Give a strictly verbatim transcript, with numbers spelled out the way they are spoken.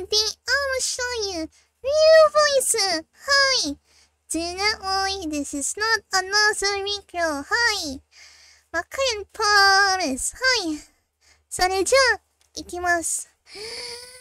today I'll show you real voice. Hi. Do not worry, this is not another recall. Hi. わかるポーレス。はい。それじゃあ、いきます。